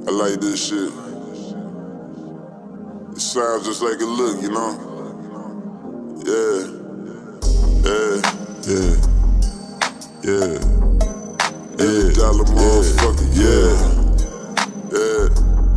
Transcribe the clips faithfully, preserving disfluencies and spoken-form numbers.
I like this shit. It sounds just like it look, you know? Yeah. Yeah. Yeah. Yeah. Yeah. Dollar motherfucker, yeah. Yeah.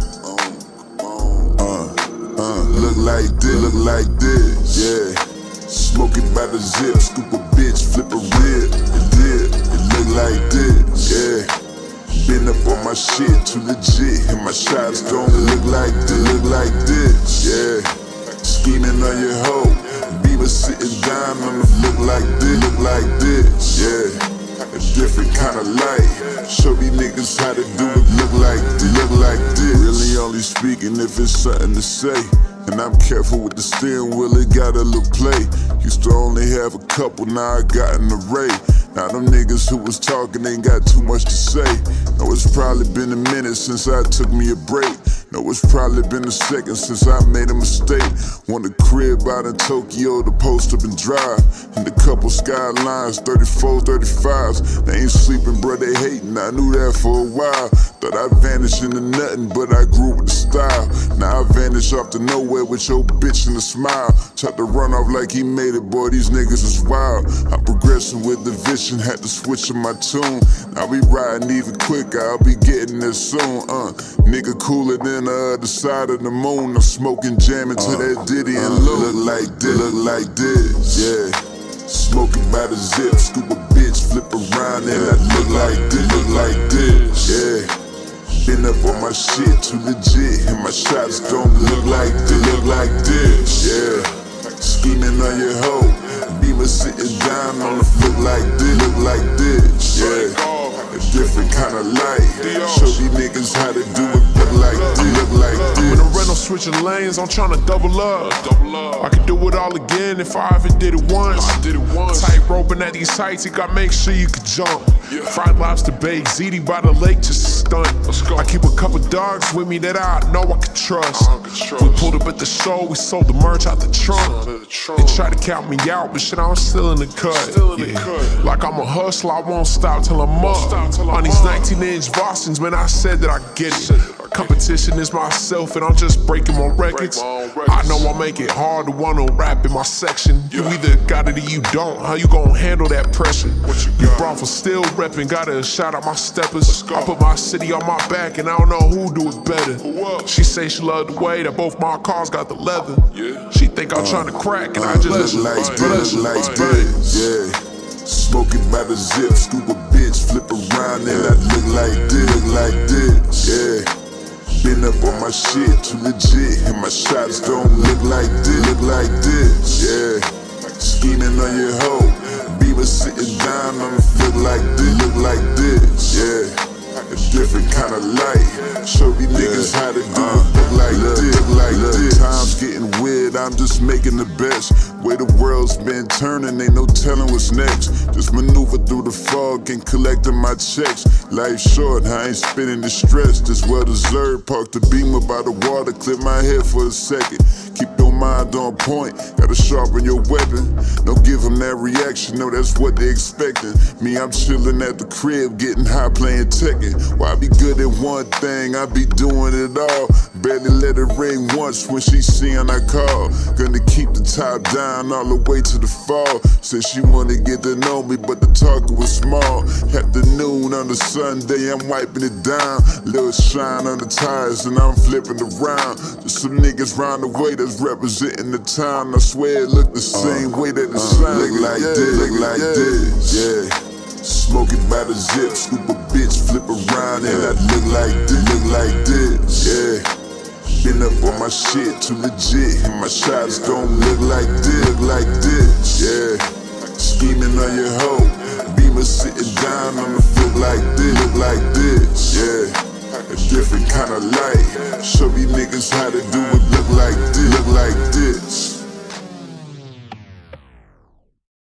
Um, um, uh, uh, look like this, look like this, yeah. Smoking by the zip, scoop a bitch, flip a rib. It did, it look like this, yeah. Been up on my shit, too legit, and my shots don't look like this, look like this, yeah. Scheming on your hoe, Beaver sitting down on the look like this, look like this, yeah. A different kind of light, show these niggas how to do it, look like this, look like this. Really only speaking if it's something to say. And I'm careful with the steering wheel, it got a little play. Used to only have a couple, now I got an array. Now them niggas who was talking ain't got too much to say. Know it's probably been a minute since I took me a break. Know it's probably been a second since I made a mistake. Want a crib out in Tokyo to post up and drive. And a couple skylines, thirty-fours, thirty-fives. They ain't sleeping, bro, they hating, I knew that for a while. Thought I vanished into nothing, but I grew with the style. Now I vanish off to nowhere with your bitch and a smile. Tried to run off like he made it, boy, these niggas is wild. I'm progressing with the vision, had to switch in my tune. Now we riding even quicker, I'll be getting there soon, uh. Nigga cooler than the other side of the moon. I'm smoking, jamming to uh, that Diddy and uh, Lou. Look like this, look like this, yeah. Smoking by the zip, scoop a bitch, flip around and I look like this, look like this, yeah. Been up on my shit, too legit, and my shots don't look like this, look like this, yeah. Scheming on your hoe, Beaver sitting down on the look like this, look like this, yeah. A different kind of light, show these niggas how to do it, look like this, look like this. When the rental switching lanes, I'm tryna double up. I could do it all again if I ever did it once. Tight roping at these heights, you gotta make sure you can jump. Fried lobster baked, ziti by the lake, just a stunt. I keep a couple dogs with me that I know I can trust. We pulled up at the show, we sold the merch out the trunk. They try to count me out, but shit, I'm still in the cut. Yeah. Like I'm a hustler, I won't stop till I'm up. On these nineteen inch Bostons, man, I said that I get it. Competition is myself and I'm just breaking my records. I know I make it hard to wanna rap in my section. You either got it or you don't. How you gon' handle that pressure? You brought for still reppin', gotta shout out my steppers. I put my city on my back and I don't know who do it better. She say she love the way that both my cars got the leather. She think I'm trying to crack and I just look like this, like this, yeah. Smoking by the zip, scoop a bitch, flip around and I look like this, look like this, yeah. Been up on my shit, too legit, and my shots don't look like this, look like this, yeah. Scheming on your hoe, Beaver sitting down on the flip like this, look like this, yeah. A different kind of light, show these niggas how to do it, look like this, look like this. Time's getting weird, I'm just making the best. Way the world's been turning, ain't no telling what's next. Just maneuver through the fog and collecting my checks. Life short, I ain't spinning the stress, just well deserved. Park the Beamer by the water, clear my head for a second. Keep your mind on point, gotta sharpen your weapon. Don't give them that reaction, no, that's what they expecting. Me, I'm chilling at the crib, getting high playing Tekken. Why I be good at one thing, I be doing it all. Barely let it ring once when she seeing I call. Gonna keep the top down all the way to the fall. Said she wanna get to know me, but the talk was small. Afternoon on the Sunday, I'm wiping it down. Little shine on the tires and I'm flipping around. Just some niggas round the way that's representing the town. I swear it look the same uh, way that the uh, sign look like yeah, this, look like yeah. this, yeah. Smoking by the zip, scoop a bitch, flip around and I look like this, look like this, yeah. Been up on my shit, too legit, and my shots don't look like this, look like this, yeah. Scheming on your hoe, Beaver sitting down on the flip like this, look like this, yeah. A different kind of light, show these niggas how to do it, look like this, look like this.